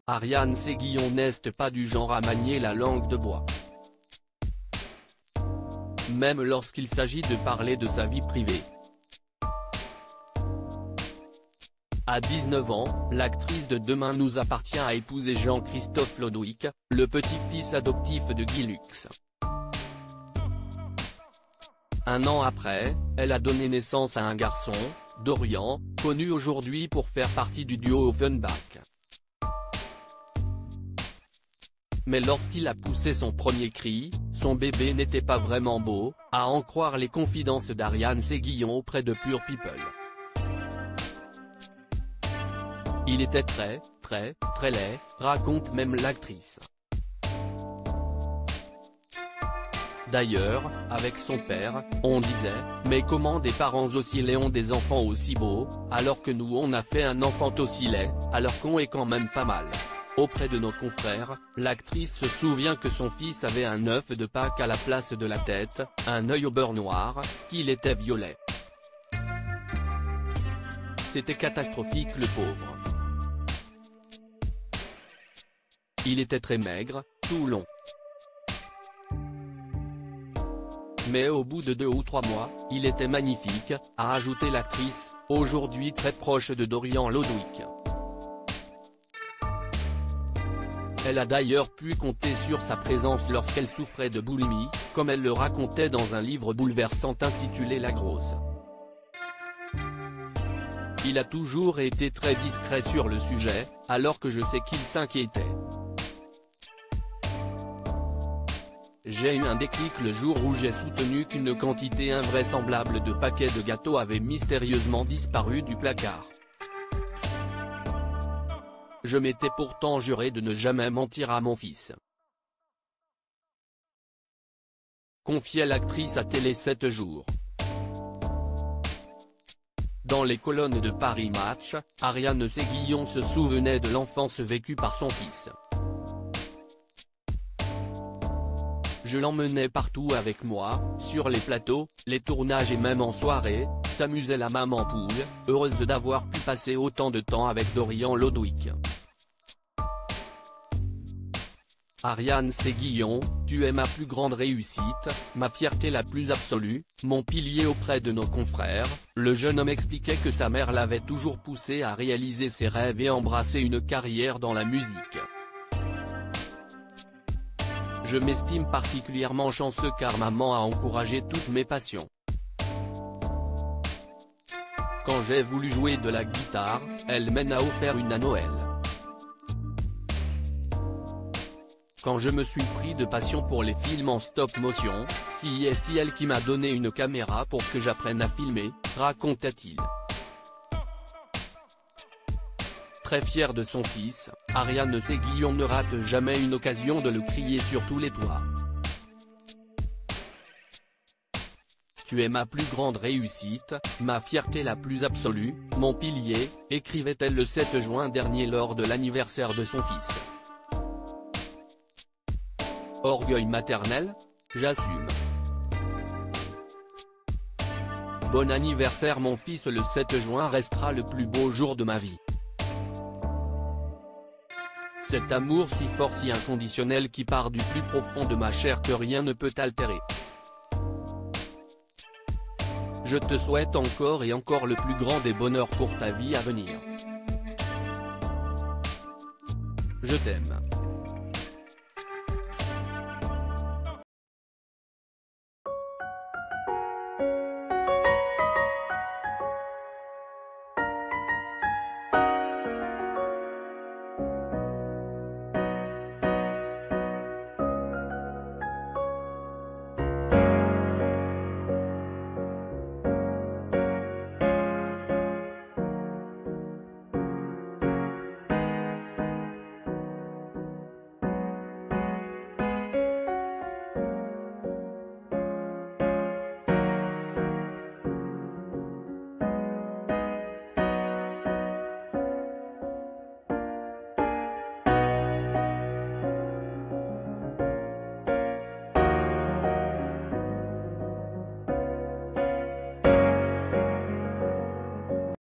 Ariane Séguillon n'est pas du genre à manier la langue de bois. Même lorsqu'il s'agit de parler de sa vie privée. À 19 ans, l'actrice de Demain nous appartient a épousé Jean-Christophe Lodwick, le petit-fils adoptif de Guy Lux. Un an après, elle a donné naissance à un garçon, Dorian, connu aujourd'hui pour faire partie du duo Offenbach. Mais lorsqu'il a poussé son premier cri, son bébé n'était pas vraiment beau, à en croire les confidences d'Ariane Séguillon auprès de Pure People. Il était très laid, raconte même l'actrice. D'ailleurs, avec son père, on disait, mais comment des parents aussi laids ont des enfants aussi beaux, alors que nous on a fait un enfant aussi laid, alors qu'on est quand même pas mal. Auprès de nos confrères, l'actrice se souvient que son fils avait un œuf de Pâques à la place de la tête, un œil au beurre noir, qu'il était violet. C'était catastrophique le pauvre. Il était très maigre, tout long. Mais au bout de 2 ou 3 mois, il était magnifique, a ajouté l'actrice, aujourd'hui très proche de Dorian Lodwick. Elle a d'ailleurs pu compter sur sa présence lorsqu'elle souffrait de boulimie, comme elle le racontait dans un livre bouleversant intitulé La Grosse. Il a toujours été très discret sur le sujet, alors que je sais qu'il s'inquiétait. J'ai eu un déclic le jour où j'ai soutenu qu'une quantité invraisemblable de paquets de gâteaux avait mystérieusement disparu du placard. Je m'étais pourtant juré de ne jamais mentir à mon fils. Confiait l'actrice à Télé 7 jours. Dans les colonnes de Paris Match, Ariane Séguillon se souvenait de l'enfance vécue par son fils. Je l'emmenais partout avec moi, sur les plateaux, les tournages et même en soirée, s'amusait la maman poule, heureuse d'avoir pu passer autant de temps avec Dorian Lodwick. Ariane Séguillon, tu es ma plus grande réussite, ma fierté la plus absolue, mon pilier auprès de nos confrères. Le jeune homme expliquait que sa mère l'avait toujours poussé à réaliser ses rêves et embrasser une carrière dans la musique. Je m'estime particulièrement chanceux car maman a encouragé toutes mes passions. Quand j'ai voulu jouer de la guitare, elle m'en a offert une à Noël. Quand je me suis pris de passion pour les films en stop motion, c'est elle qui m'a donné une caméra pour que j'apprenne à filmer, raconta-t-il. Très fière de son fils, Ariane Séguillon ne rate jamais une occasion de le crier sur tous les toits. Tu es ma plus grande réussite, ma fierté la plus absolue, mon pilier, écrivait-elle le 7 juin dernier lors de l'anniversaire de son fils. Orgueil maternel ? J'assume. Bon anniversaire mon fils, le 7 juin restera le plus beau jour de ma vie. Cet amour si fort si inconditionnel qui part du plus profond de ma chair que rien ne peut altérer. Je te souhaite encore et encore le plus grand des bonheurs pour ta vie à venir. Je t'aime.